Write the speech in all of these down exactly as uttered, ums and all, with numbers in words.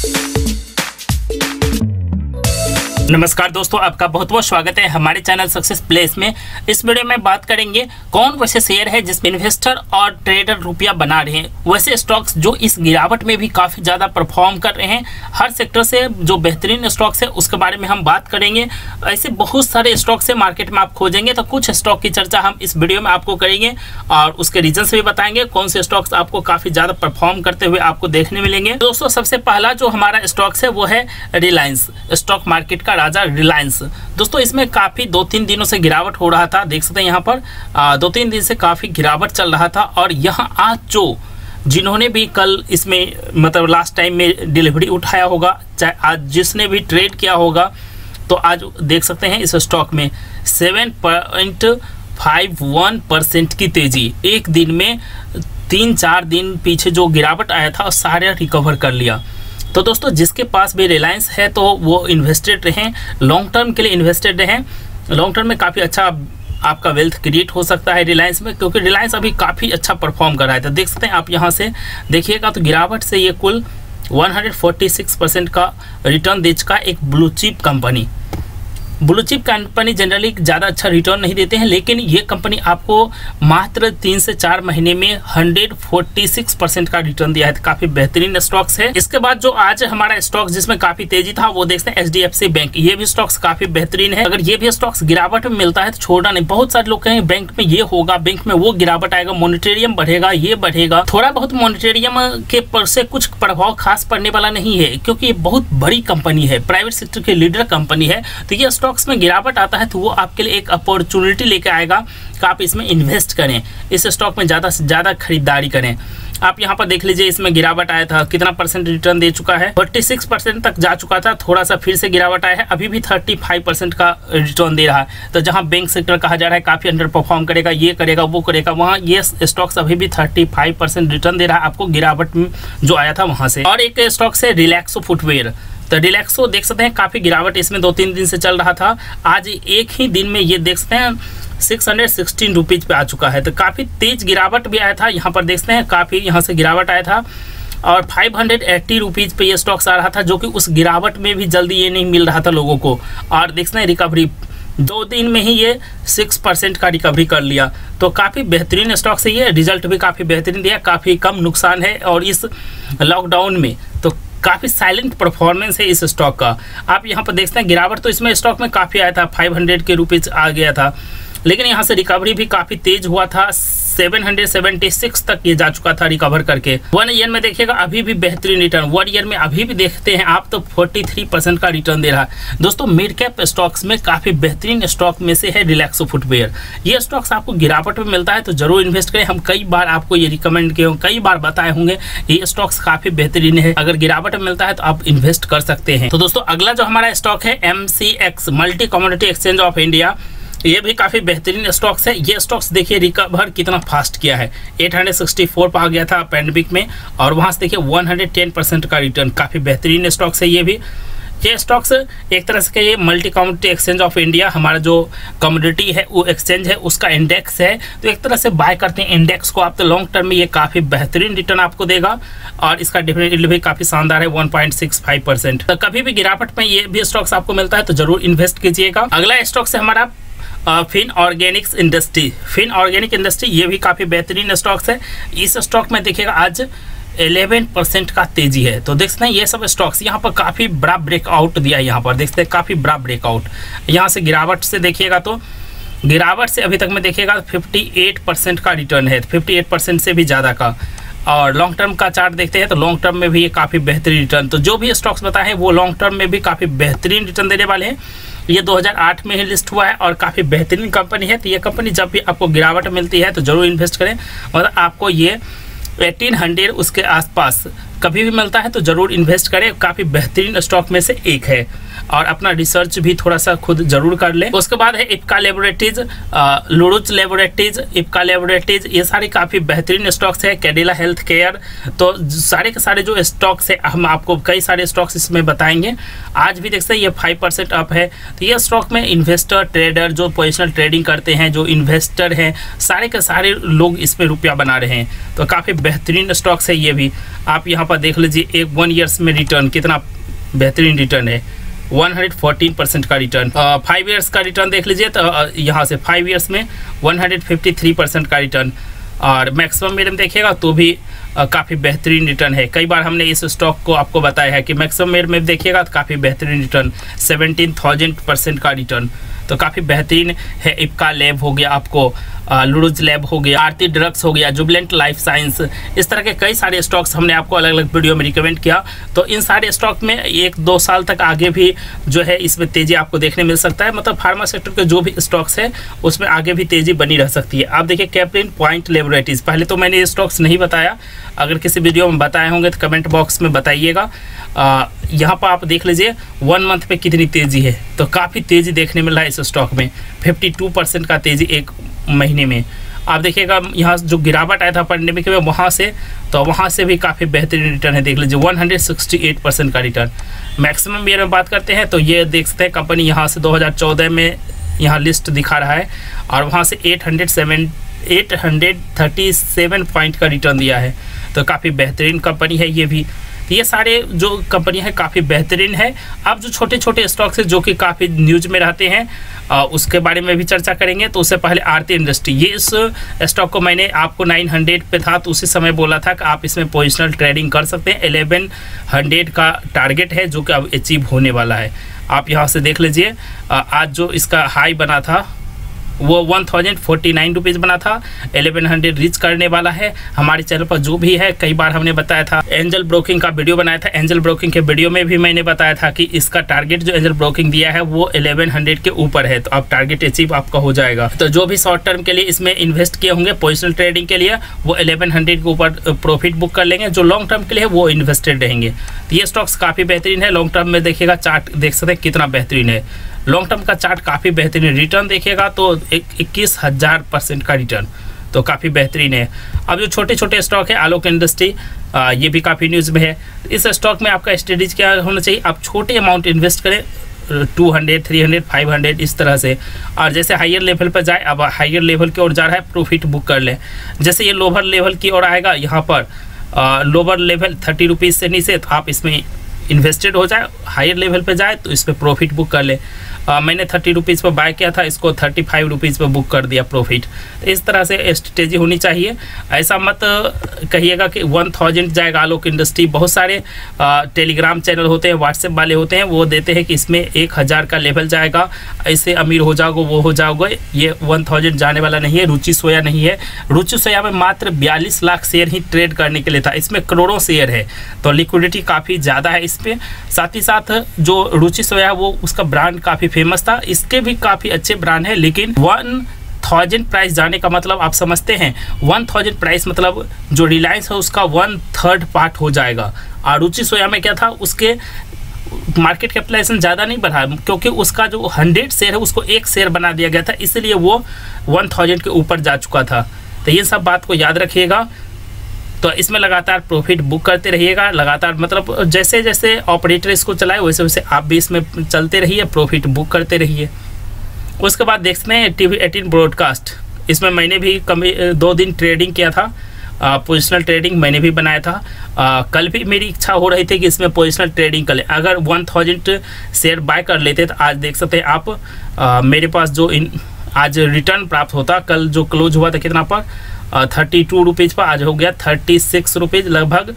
नमस्कार दोस्तों, आपका बहुत बहुत स्वागत है हमारे चैनल सक्सेस प्लेस में। इस वीडियो में बात करेंगे कौन वैसे शेयर है जिसमें इन्वेस्टर और ट्रेडर रुपया बना रहे हैं, वैसे स्टॉक्स जो इस गिरावट में भी काफ़ी ज़्यादा परफॉर्म कर रहे हैं। हर सेक्टर से जो बेहतरीन स्टॉक्स है उसके बारे में हम बात करेंगे। ऐसे बहुत सारे स्टॉक्स है मार्केट में, आप खोजेंगे तो कुछ स्टॉक की चर्चा हम इस वीडियो में आपको करेंगे और उसके रीजन से भी बताएंगे कौन से स्टॉक्स आपको काफ़ी ज़्यादा परफॉर्म करते हुए आपको देखने मिलेंगे। दोस्तों, सबसे पहला जो हमारा स्टॉक्स है वो है रिलायंस, स्टॉक मार्केट का राजा रिलायंस। दोस्तों, इसमें काफ़ी दो तीन दिनों से गिरावट हो रहा था, देख सकते हैं यहाँ पर आ, दो तीन दिन से काफ़ी गिरावट चल रहा था। और यहाँ आज जो जिन्होंने भी कल इसमें मतलब लास्ट टाइम में डिलीवरी उठाया होगा, चाहे आज जिसने भी ट्रेड किया होगा, तो आज देख सकते हैं इस स्टॉक में seven point five one percent की तेज़ी, एक दिन में तीन चार दिन पीछे जो गिरावट आया था सारे रिकवर कर लिया। तो दोस्तों, जिसके पास भी रिलायंस है तो वो इन्वेस्टेड रहें, लॉन्ग टर्म के लिए इन्वेस्टेड रहें। लॉन्ग टर्म में काफ़ी अच्छा आपका वेल्थ क्रिएट हो सकता है रिलायंस में, क्योंकि रिलायंस अभी काफ़ी अच्छा परफॉर्म कर रहा है। तो देख सकते हैं आप यहाँ से देखिएगा तो गिरावट से ये कुल एक सौ छियालीस परसेंट का रिटर्न दे चुका एक blue chip company. Blue chip company generally ज़्यादा अच्छा रिटर्न नहीं देते हैं, लेकिन ये कंपनी आपको मात्र तीन से चार महीने में एक सौ छियालीस परसेंट का रिटर्न दिया है। तो काफ़ी बेहतरीन स्टॉक्स है। इसके बाद जो आज हमारा स्टॉक जिसमें काफ़ी तेजी था वो देखते हैं H D F C bank. ये भी स्टॉक्स काफ़ी बेहतरीन है। अगर ये भी स्टॉक्स गिरावट में मिलता है तो छोड़ना नहीं। बहुत सारे लोग कहेंगे बैंक में ये होगा, बैंक में वो गिरावट आएगा, मॉनिटरियम बढ़ेगा, ये बढ़ेगा। थोड़ा बहुत मॉनिटरियम के पर से कुछ प्रभाव खास पड़ने वाला नहीं है, क्योंकि ये बहुत बड़ी कंपनी है, प्राइवेट सेक्टर की लीडर कंपनी है। तो ये स्टॉक में गिरावट आता है तो वो आपके लिए एक अपॉर्चुनिटी लेके आएगा कि आप इसमें इन्वेस्ट करें, इस स्टॉक में ज़्यादा से ज़्यादा खरीदारी करें। आप यहाँ पर देख लीजिए, इसमें गिरावट आया था, कितना परसेंट रिटर्न दे चुका है, छियालीस परसेंट तक जा चुका था, थोड़ा सा फिर से गिरावट आया है, अभी भी पैंतीस परसेंट का रिटर्न दे रहा है। तो जहाँ बैंक सेक्टर कहा जा रहा है काफ़ी अंडर परफॉर्म करेगा, ये करेगा वो करेगा, वहाँ ये स्टॉक्स अभी भी पैंतीस परसेंट रिटर्न दे रहा है आपको गिरावट जो आया था वहाँ से। और एक स्टॉक से रिलैक्सो फुटवेयर, तो रिलैक्सो देख सकते हैं काफ़ी गिरावट इसमें दो तीन दिन से चल रहा था। आज एक ही दिन में ये देख सकते हैं सिक्स हंड्रेड सिक्सटीन रुपीज़ पे आ चुका है। तो काफ़ी तेज गिरावट भी आया था, यहाँ पर देखते हैं काफ़ी यहाँ से गिरावट आया था और फाइव हंड्रेड एट्टी रुपीज़ पे ये स्टॉक्स आ रहा था, जो कि उस गिरावट में भी जल्दी ये नहीं मिल रहा था लोगों को। और देखते हैं रिकवरी दो दिन में ही ये सिक्स परसेंट का रिकवरी कर लिया। तो काफ़ी बेहतरीन स्टॉक से ये रिजल्ट भी काफ़ी बेहतरीन दिया, काफ़ी कम नुकसान है। और इस लॉकडाउन में तो काफ़ी साइलेंट परफॉर्मेंस है इस स्टॉक का। आप यहाँ पर देखते हैं गिरावट तो इसमें स्टॉक में काफ़ी आया था, फाइव हंड्रेड के रुपीज़ आ गया था, लेकिन यहाँ से रिकवरी भी काफ़ी तेज हुआ था, सेवन हंड्रेड सेवेंटी सिक्स तक ये जा चुका था रिकवर करके। वन ईयर में देखिएगा अभी भी बेहतरीन रिटर्न, वन ईयर में अभी भी देखते हैं आप तो तैंतालीस परसेंट का रिटर्न दे रहा है। दोस्तों, मिड कैप स्टॉक्स में काफ़ी बेहतरीन स्टॉक में से है रिलैक्सो फुटवेयर। ये स्टॉक्स आपको गिरावट में मिलता है तो जरूर इन्वेस्ट करें। हम कई बार आपको ये रिकमेंड किए, कई बार बताए होंगे ये स्टॉक्स काफ़ी बेहतरीन है, अगर गिरावट में मिलता है तो आप इन्वेस्ट कर सकते हैं। तो दोस्तों, अगला जो हमारा स्टॉक है M C X, multi commodity exchange of India, ये भी काफ़ी बेहतरीन स्टॉक्स है। ये स्टॉक्स देखिए रिकवर कितना फास्ट किया है, आठ सौ चौंसठ पर आ गया था पैंडेमिक में और वहाँ से देखिए एक सौ दस परसेंट का रिटर्न, काफ़ी बेहतरीन स्टॉक्स है ये भी। ये स्टॉक्स एक तरह से ये multi commodity exchange of India, हमारा जो कमोडिटी है वो एक्सचेंज है उसका इंडेक्स है, तो एक तरह से बाय करते हैं इंडेक्स को आप, तो लॉन्ग टर्म में ये काफ़ी बेहतरीन रिटर्न आपको देगा और इसका डिविडेंड भी काफ़ी शानदार है one point six five percent. तो कभी भी गिरावट में ये भी स्टॉक्स आपको मिलता है तो जरूर इन्वेस्ट कीजिएगा। अगला स्टॉक से हमारा fine organics industry, fine organic industry ये भी काफ़ी बेहतरीन स्टॉक्स है। इस स्टॉक में देखिएगा आज ग्यारह परसेंट का तेजी है। तो देख सकते हैं ये सब स्टॉक्स यहाँ पर काफ़ी बड़ा ब्रेकआउट दिया है, यहाँ पर देख सकते हैं काफ़ी बड़ा ब्रेकआउट। यहाँ से गिरावट से देखिएगा तो गिरावट से अभी तक में देखिएगा अट्ठावन परसेंट का रिटर्न है, अट्ठावन परसेंट से भी ज़्यादा का। और लॉन्ग टर्म का चार्ट देखते हैं तो लॉन्ग टर्म में भी ये काफ़ी बेहतरीन रिटर्न, तो जो भी स्टॉक्स बताए हैं वो लॉन्ग टर्म में भी काफ़ी बेहतरीन रिटर्न देने वाले हैं। ये दो हज़ार आठ में ही लिस्ट हुआ है और काफ़ी बेहतरीन कंपनी है। तो ये कंपनी जब भी आपको गिरावट मिलती है तो ज़रूर इन्वेस्ट करें, मतलब आपको ये अठारह सौ उसके आसपास कभी भी मिलता है तो ज़रूर इन्वेस्ट करें, काफ़ी बेहतरीन स्टॉक में से एक है। और अपना रिसर्च भी थोड़ा सा खुद जरूर कर ले। उसके बाद है इप्का लेबोरेटरीज, लुरुच लेबोरेटरीज, इप्का लेबोरेटरीज, ये सारे काफ़ी बेहतरीन स्टॉक्स है। कैडिला हेल्थ केयर, तो सारे के सारे जो स्टॉक्स है हम आपको कई सारे स्टॉक्स इसमें बताएंगे। आज भी देख सकते हैं ये फाइव परसेंट अप है। तो ये स्टॉक में इन्वेस्टर ट्रेडर जो पोजिशनल ट्रेडिंग करते हैं, जो इन्वेस्टर हैं, सारे के सारे लोग इसमें रुपया बना रहे हैं। तो काफ़ी बेहतरीन स्टॉक्स है ये भी। आप यहाँ पर पर देख लीजिए एक वन ईयर्स में रिटर्न कितना बेहतरीन रिटर्न है, एक सौ चौदह परसेंट का रिटर्न। फाइव इयर्स का रिटर्न देख लीजिए तो uh, यहाँ से फाइव इयर्स में एक सौ तिरेपन परसेंट का रिटर्न, और मैक्सिमम मेरे में देखिएगा तो भी uh, काफ़ी बेहतरीन रिटर्न है। कई बार हमने इस स्टॉक को आपको बताया है कि मैक्सिमम मेरे में देखिएगा तो काफ़ी बेहतरीन रिटर्न, सेवनटीन थाउजेंड परसेंट का रिटर्न, तो काफ़ी बेहतरीन है। इप्का लैब हो गया, आपको लुरुज लैब हो गया, आरती ड्रग्स हो गया, जुबिलेंट लाइफ साइंस, इस तरह के कई सारे स्टॉक्स हमने आपको अलग अलग वीडियो में रिकमेंड किया। तो इन सारे स्टॉक में एक दो साल तक आगे भी जो है इसमें तेज़ी आपको देखने मिल सकता है। मतलब फार्मा सेक्टर के जो भी स्टॉक्स है उसमें आगे भी तेज़ी बनी रह सकती है। आप देखिए कैप्लिन पॉइंट लेबोरेटरीज, पहले तो मैंने ये स्टॉक्स नहीं बताया, अगर किसी वीडियो में बताए होंगे तो कमेंट बॉक्स में बताइएगा। यहाँ पर आप देख लीजिए वन मंथ पे कितनी तेज़ी है, तो काफ़ी तेज़ी देखने मिल रहा है इस स्टॉक में, बावन परसेंट का तेज़ी एक महीने में। आप देखिएगा यहाँ जो गिरावट आया था पैंडेमिक में वहाँ से, तो वहाँ से भी काफ़ी बेहतरीन रिटर्न है। देख लीजिए एक सौ अड़सठ परसेंट का रिटर्न। मैक्सिमम ईयर में बात करते हैं तो ये देख सकते हैं कंपनी यहाँ से दो हज़ार चौदह में यहाँ लिस्ट दिखा रहा है, और वहाँ से आठ सौ सात आठ सौ सैंतीस पॉइंट का रिटर्न दिया है, तो काफ़ी बेहतरीन कंपनी है ये भी। ये सारे जो कंपनी है काफ़ी बेहतरीन है। अब जो छोटे छोटे स्टॉक्स है जो कि काफ़ी न्यूज में रहते हैं आ, उसके बारे में भी चर्चा करेंगे। तो उससे पहले आरती इंडस्ट्री, ये इस स्टॉक को मैंने आपको नौ सौ पे था तो उसी समय बोला था कि आप इसमें पोजिशनल ट्रेडिंग कर सकते हैं। ग्यारह सौ का टारगेट है जो कि अब अचीव होने वाला है। आप यहाँ से देख लीजिए आज जो इसका हाई बना था वो one thousand forty nine rupees बना था, एलेवन हंड्रेड रीच करने वाला है। हमारे चैनल पर जो भी है कई बार हमने बताया था, एंजल ब्रोकिंग का वीडियो बनाया था, एंजल ब्रोकिंग के वीडियो में भी मैंने बताया था कि इसका टारगेट जो एंजल ब्रोकिंग दिया है वो एलेवन हंड्रेड के ऊपर है, तो अब टारगेट अचीव आपका हो जाएगा। तो जो भी शॉर्ट टर्म के लिए इसमें इन्वेस्ट किए होंगे पोजिशनल ट्रेडिंग के लिए वो एलेवन हंड्रेड के ऊपर प्रॉफिट बुक कर लेंगे, जो लॉन्ग टर्म के लिए वो इन्वेस्टेड रहेंगे। तो ये स्टॉक्स काफ़ी बेहतरीन है। लॉन्ग टर्म में देखिएगा चार्ट देख सकते हैं कितना बेहतरीन है, लॉन्ग टर्म का चार्ट काफ़ी बेहतरीन, रिटर्न देखिएगा तो इक्कीस हज़ार परसेंट का रिटर्न, तो काफ़ी बेहतरीन है। अब जो छोटे छोटे स्टॉक है, आलोक इंडस्ट्री, आ, ये भी काफ़ी न्यूज़ में है। इस स्टॉक में आपका स्ट्रेटेजी क्या होना चाहिए, आप छोटे अमाउंट इन्वेस्ट करें, two hundred, three hundred, five hundred इस तरह से, और जैसे हायर लेवल पर जाए, अब हायर लेवल की ओर जा रहा है प्रॉफिट बुक कर लें। जैसे ये लोअर लेवल की ओर आएगा, यहाँ पर लोअर लेवल थर्टी रुपीज़ से नीचे, तो आप इसमें इन्वेस्टेड हो जाए, हायर लेवल पे जाए तो इस पर प्रॉफिट बुक कर ले। आ, मैंने थर्टी रुपीज़ पर बाय किया था, इसको थर्टी फाइव रुपीज़ पर बुक कर दिया प्रॉफिट। तो इस तरह से स्ट्रेटेजी होनी चाहिए। ऐसा मत कहिएगा कि वन थाउजेंड जाएगा आलोक इंडस्ट्री। बहुत सारे आ, टेलीग्राम चैनल होते हैं, व्हाट्सएप वाले होते हैं, वो देते हैं कि इसमें एक हज़ार का लेवल जाएगा, ऐसे अमीर हो जाओगे, वो हो जाओगे। ये वन थाउजेंड जाने वाला नहीं है। रुचि सोया नहीं है, रुचि सोया में मात्र बयालीस लाख शेयर ही ट्रेड करने के लिए था, इसमें करोड़ों शेयर है, तो लिक्विडिटी काफ़ी ज़्यादा है इस पर। साथ ही साथ जो रुचि सोया है वो उसका ब्रांड काफ़ी फेमस था, इसके भी काफ़ी अच्छे ब्रांड है, लेकिन वन थाउजेंड प्राइस जाने का मतलब आप समझते हैं, वन थाउजेंड प्राइस मतलब जो रिलायंस है उसका वन थर्ड पार्ट हो जाएगा। और रुचि सोया में क्या था, उसके मार्केट कैपिटलाइजेशन ज़्यादा नहीं बढ़ा, क्योंकि उसका जो हंड्रेड शेयर है उसको एक शेयर बना दिया गया था, इसलिए वो वन थाउजेंड के ऊपर जा चुका था। तो ये सब बात को याद रखिएगा। तो इसमें लगातार प्रॉफिट बुक करते रहिएगा, लगातार मतलब जैसे जैसे ऑपरेटर इसको चलाए वैसे वैसे आप भी इसमें चलते रहिए, प्रॉफिट बुक करते रहिए। उसके बाद देखते हैं टीवी एटीन ब्रॉडकास्ट, इसमें मैंने भी कमी दो दिन ट्रेडिंग किया था, पोजिशनल ट्रेडिंग मैंने भी बनाया था। आ, कल भी मेरी इच्छा हो रही थी कि इसमें पोजिशनल ट्रेडिंग कर ले, अगर वन थाउजेंड शेयर बाय कर लेते तो आज देख सकते हैं आप, आ, मेरे पास जो इन आज रिटर्न प्राप्त होता, कल जो क्लोज हुआ था कितना पर थर्टी टू रुपीज़ पर, आज हो गया थर्टी सिक्स रुपीज़, लगभग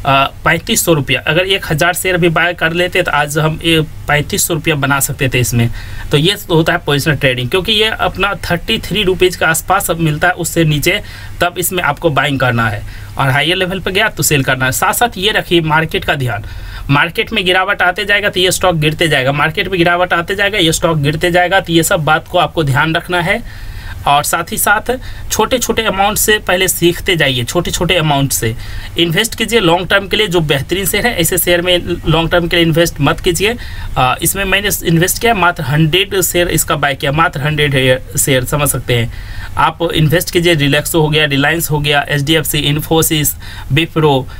पैंतीस सौ रुपया। अगर एक हज़ार शेयर भी बाय कर लेते तो आज हम पैंतीस सौ रुपया बना सकते थे इसमें। तो ये होता है पोजिशनल ट्रेडिंग, क्योंकि ये अपना थर्टी थ्री रुपीज़ के आसपास अब मिलता है, उससे नीचे तब इसमें आपको बाइंग करना है, और हायर लेवल पर गया तो सेल करना है। साथ साथ ये रखिए मार्केट का ध्यान, मार्केट में गिरावट आते जाएगा तो ये स्टॉक गिरते जाएगा, मार्केट में गिरावट आते जाएगा ये स्टॉक गिरते जाएगा, तो ये सब बात को आपको ध्यान रखना है। और साथ ही साथ छोटे छोटे अमाउंट से पहले सीखते जाइए, छोटे छोटे अमाउंट से इन्वेस्ट कीजिए लॉन्ग टर्म के लिए। जो बेहतरीन शेयर है ऐसे शेयर में लॉन्ग टर्म के लिए इन्वेस्ट मत कीजिए। इसमें मैंने इन्वेस्ट किया, मात्र हंड्रेड शेयर इसका बाय किया, मात्र हंड्रेड शेयर, समझ सकते हैं आप। इन्वेस्ट कीजिए, रिलैक्सो हो गया, रिलायंस हो गया, H D F C, Infosys, Wipro,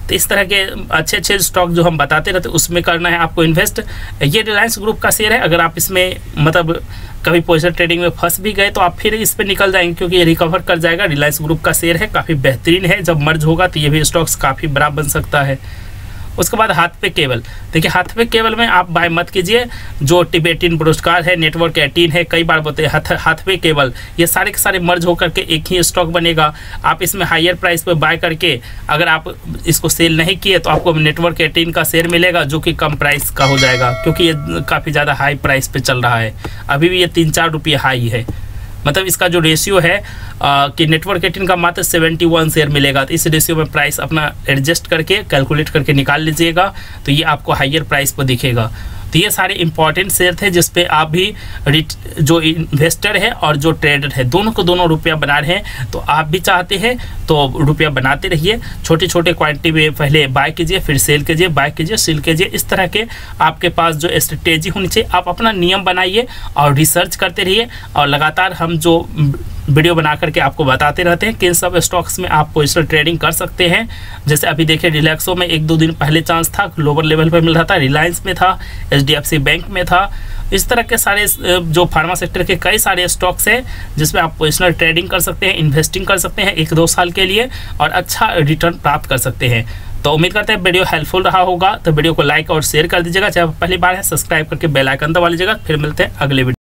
तो इस तरह के अच्छे अच्छे स्टॉक जो हम बताते रहते हैं उसमें करना है आपको इन्वेस्ट। ये रिलायंस ग्रुप का शेयर है, अगर आप इसमें मतलब कभी पोजीशन ट्रेडिंग में फंस भी गए तो आप फिर इस पर निकल जाएंगे, क्योंकि ये रिकवर कर जाएगा। रिलायंस ग्रुप का शेयर है, काफ़ी बेहतरीन है, जब मर्ज होगा तो ये भी स्टॉक्स काफ़ी बड़ा बन सकता है। उसके बाद हाथवे केबल, देखिए हाथवे केबल में आप बाय मत कीजिए, जो टिबेटिन पुरस्कार है, नेटवर्क एटीन है, कई बार बोलते हैं हाथ हाथवे केबल, ये सारे के सारे मर्ज होकर के एक ही स्टॉक बनेगा। आप इसमें हायर प्राइस पे बाय करके अगर आप इसको सेल नहीं किए तो आपको नेटवर्क एटीन का शेयर मिलेगा, जो कि कम प्राइस का हो जाएगा, क्योंकि ये काफ़ी ज़्यादा हाई प्राइस पे चल रहा है। अभी भी ये तीन चार रुपये हाई है, मतलब इसका जो रेशियो है आ, कि नेटवर्क एटीन का मात्र इकहत्तर शेयर मिलेगा। तो इस रेशियो में प्राइस अपना एडजस्ट करके कैलकुलेट करके निकाल लीजिएगा, तो ये आपको हायर प्राइस पर दिखेगा। तो ये सारे इंपॉर्टेंट शेयर थे जिस पे आप भी जो इन्वेस्टर है और जो ट्रेडर है दोनों को दोनों रुपया बना रहे हैं। तो आप भी चाहते हैं तो रुपया बनाते रहिए, छोटे छोटे क्वांटिटी में पहले बाय कीजिए, फिर सेल कीजिए, बाय कीजिए, सेल कीजिए। इस तरह के आपके पास जो स्ट्रेटेजी होनी चाहिए, आप अपना नियम बनाइए और रिसर्च करते रहिए। और लगातार हम जो वीडियो बना करके आपको बताते रहते हैं किन सब स्टॉक्स में आप पोजिशनल ट्रेडिंग कर सकते हैं। जैसे अभी देखिए रिलैक्सो में एक दो दिन पहले चांस था, लोअर लेवल पर मिल रहा था, रिलायंस में था, H D F C bank में था। इस तरह के सारे जो फार्मा सेक्टर के कई सारे स्टॉक्स हैं जिसमें आप पोजिशनल ट्रेडिंग कर सकते हैं, इन्वेस्टिंग कर सकते हैं एक दो साल के लिए और अच्छा रिटर्न प्राप्त कर सकते हैं। तो उम्मीद करते हैं वीडियो हेल्पफुल रहा होगा, तो वीडियो को लाइक और शेयर कर दीजिएगा। चाहे पहली बार है सब्सक्राइब करके बेल आइकन दबा लीजिएगा। फिर मिलते हैं अगले वीडियो।